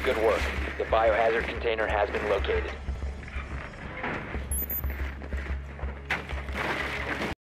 Good work. The biohazard container has been located.